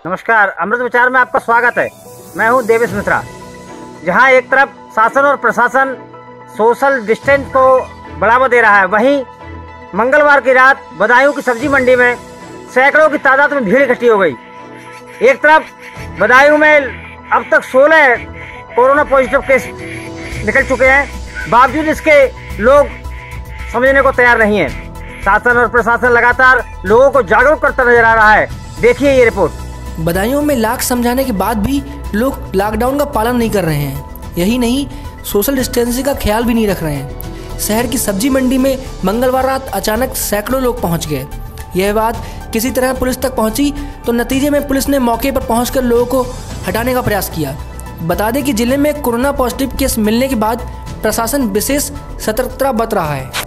नमस्कार, अमृत विचार में आपका स्वागत है। मैं हूं देवेश मिश्रा। जहां एक तरफ शासन और प्रशासन सोशल डिस्टेंस को बढ़ावा दे रहा है, वहीं मंगलवार की रात बदायूं की सब्जी मंडी में सैकड़ों की तादाद में भीड़ इकट्ठी हो गई। एक तरफ बदायूं में अब तक 16 कोरोना पॉजिटिव केस निकल चुके हैं, बावजूद इसके लोग समझने को तैयार नहीं है। शासन और प्रशासन लगातार लोगों को जागरूक करता नजर आ रहा है। देखिए ये रिपोर्ट। बदायूं में लाख समझाने के बाद भी लोग लॉकडाउन का पालन नहीं कर रहे हैं। यही नहीं, सोशल डिस्टेंसिंग का ख्याल भी नहीं रख रहे हैं। शहर की सब्जी मंडी में मंगलवार रात अचानक सैकड़ों लोग पहुंच गए। यह बात किसी तरह पुलिस तक पहुंची तो नतीजे में पुलिस ने मौके पर पहुंचकर लोगों को हटाने का प्रयास किया। बता दें कि जिले में कोरोना पॉजिटिव केस मिलने के बाद प्रशासन विशेष सतर्कता बरत रहा है।